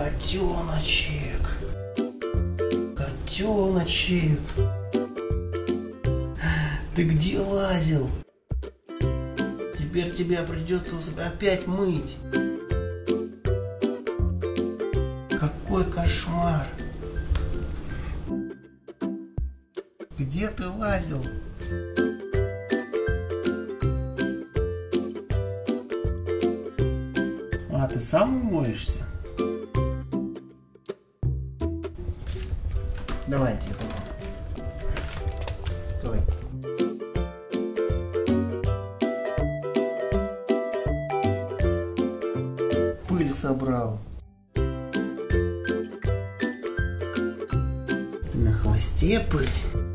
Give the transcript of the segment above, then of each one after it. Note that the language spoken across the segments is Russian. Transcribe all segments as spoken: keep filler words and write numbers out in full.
Котеночек. Котеночек. Ты где лазил? Теперь тебя придется опять мыть. Какой кошмар. Где ты лазил? А, ты сам умоешься? Давайте. Стой. Пыль собрал. И на хвосте пыль.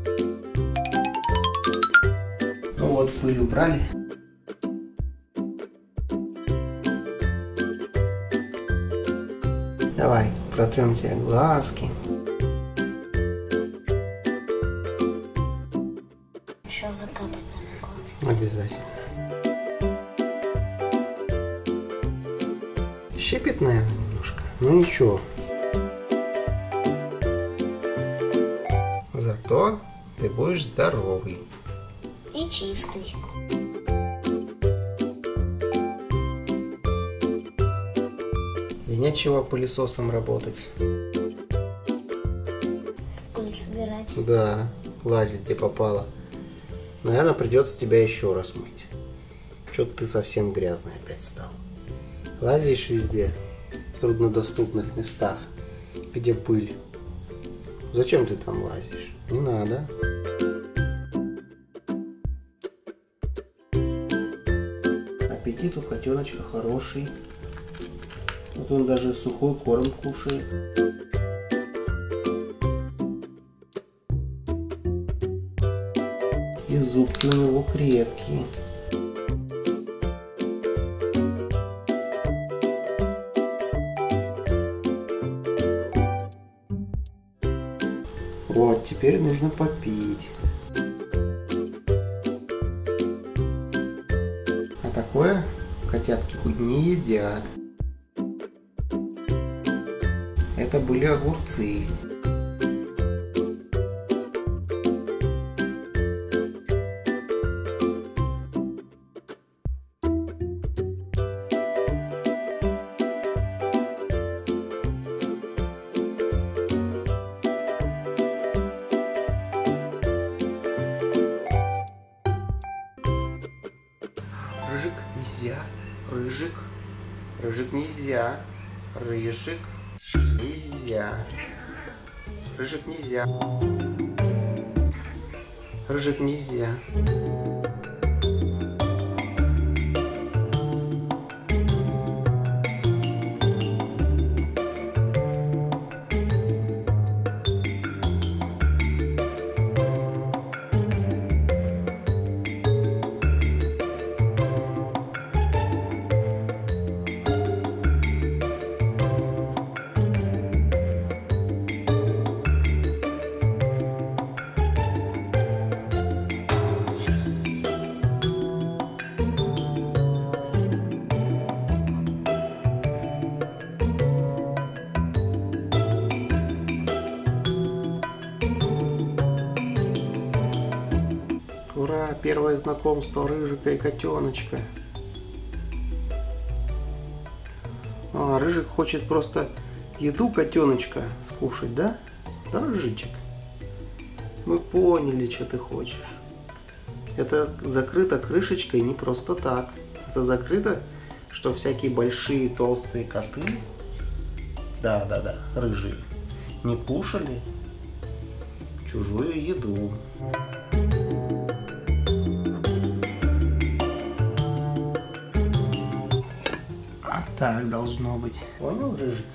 Ну вот, пыль убрали. Давай, протрем тебе глазки. Еще закапать на глазки. Обязательно. Щипит, наверное, немножко. Ну ничего. Зато ты будешь здоровый. И чистый. И нечего пылесосом работать. Пыль собирать. Да, лазить где попало. Наверное, придется тебя еще раз мыть. Что-то ты совсем грязный опять стал. Лазишь везде, в труднодоступных местах, где пыль. Зачем ты там лазишь? Не надо. Аппетит у котеночка хороший. Вот он даже сухой корм кушает. И зубки у него крепкие. Вот, теперь нужно попить. А такое котятки не едят. Это были огурцы. Рыжик нельзя, рыжик, рыжик нельзя, рыжик нельзя, рыжик нельзя, рыжик нельзя. Ура! Первое знакомство рыжика и котеночка. А, рыжик хочет просто еду котеночка скушать, да? Да, рыжичек? Мы поняли, что ты хочешь. Это закрыто крышечкой не просто так. Это закрыто, что всякие большие толстые коты, да, да, да, рыжие, не кушали чужую еду. Так должно быть. Понял, рыжик?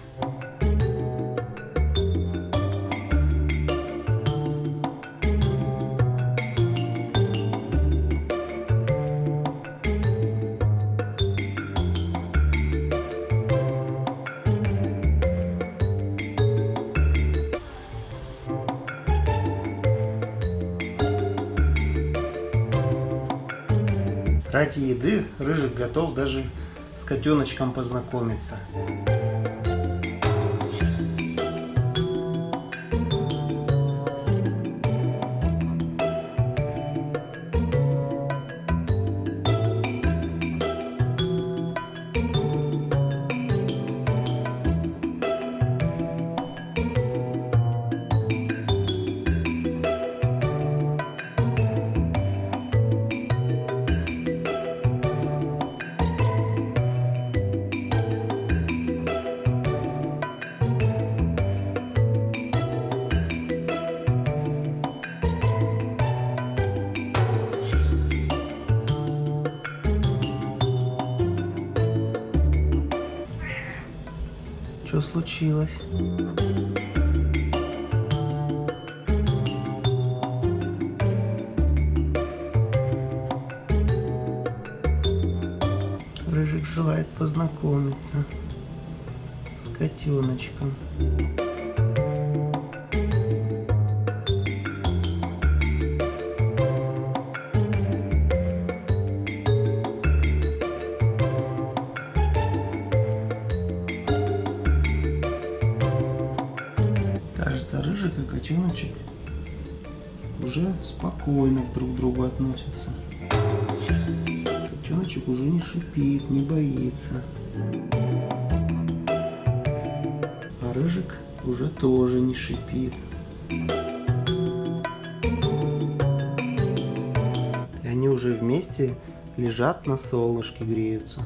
Ради еды рыжик готов даже с котеночком познакомиться. Что случилось? Рыжик желает познакомиться с котеночком. Кажется, Рыжик и котеночек уже спокойно друг к другу относятся. Котеночек уже не шипит, не боится. А Рыжик уже тоже не шипит. И они уже вместе лежат на солнышке, греются.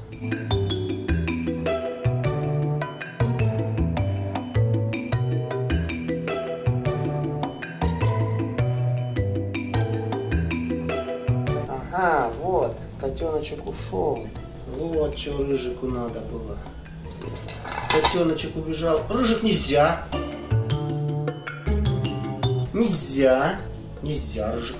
Ага, вот, котеночек ушел. Вот что Рыжику надо было. Котеночек убежал. Рыжик, нельзя. Нельзя. Нельзя, Рыжик.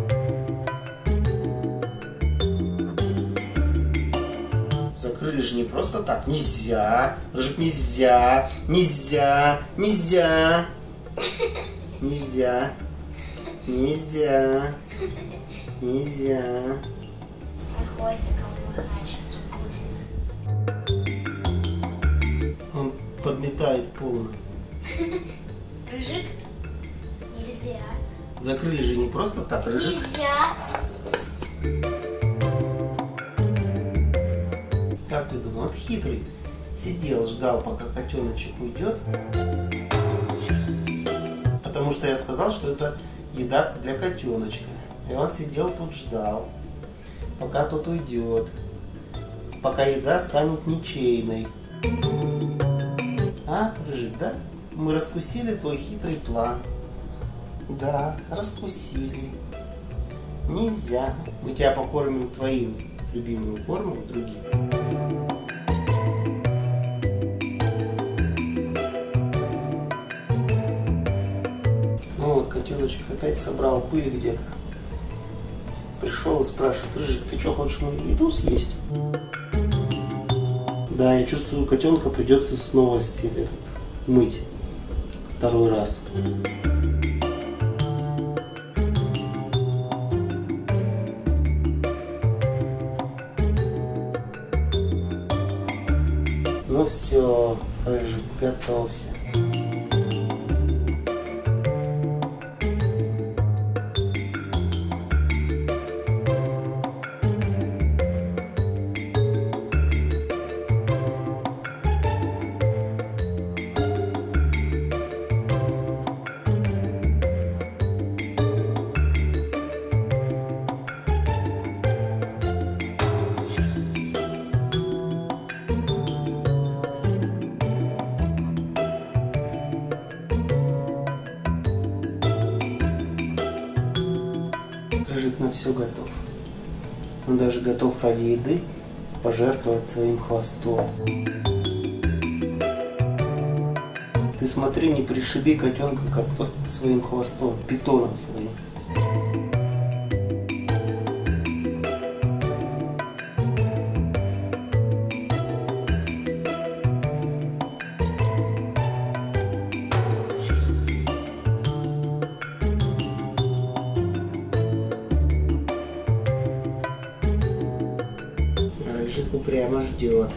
Закрыли же не просто так. Нельзя. Рыжик, нельзя. Нельзя. Нельзя. Нельзя. Нельзя. Нельзя. Хвостиком махать сейчас укусит. Он подметает полно. Рыжик? Нельзя. Закрыли же не просто так, Рыжик. Нельзя. Как ты думал, он хитрый. Сидел, ждал, пока котеночек уйдет. Потому что я сказал, что это еда для котеночка. И он сидел тут, ждал, пока тот уйдет, пока еда станет ничейной. А, Рыжик, да? Мы раскусили твой хитрый план. Да, раскусили. Нельзя. Мы тебя покормим твоим любимым кормом, другим. Ну вот, котеночек опять собрал пыль где-то. Пришел и спрашивает: Рыжик, ты что, хочешь мою еду съесть? Да, я чувствую, котенка придется снова этот, мыть второй раз. Ну все, Рыжик, готовься. Рыжик на все готов. Он даже готов ради еды пожертвовать своим хвостом. Ты смотри, не пришиби котенка как своим хвостом, питоном своим. Рыжик упрямо ждет.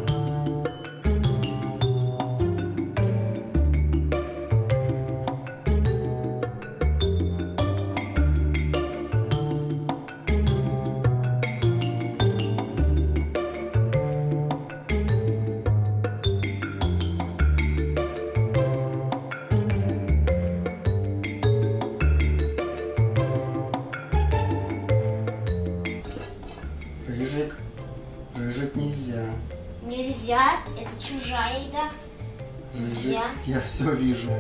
Рыжик, Рыжик, нельзя. Нельзя, это чужая еда. Нельзя. Рыжик, я все вижу.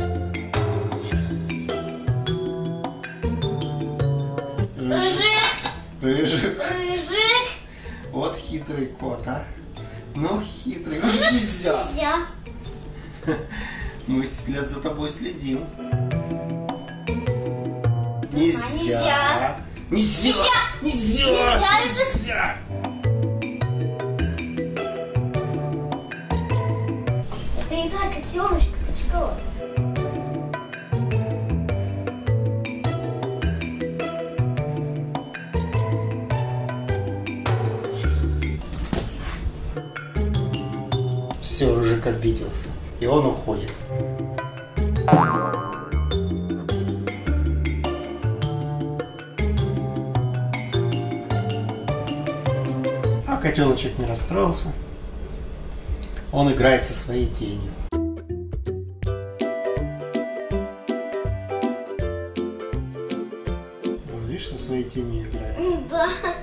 Рыжик! Рыжик. Рыжик! Вот хитрый кот, а. Ну, хитрый. Рыжик, нельзя. Нельзя. Мы за тобой следим. Нельзя. Нельзя. Нельзя. Нельзя. Нельзя. Нельзя. Это не так, котеночка, ты что? Все, Рыжик обиделся. И он уходит. А котеночек не расстроился. Он играет со своей тенью. Он, видишь, со своей тенью играет. Да.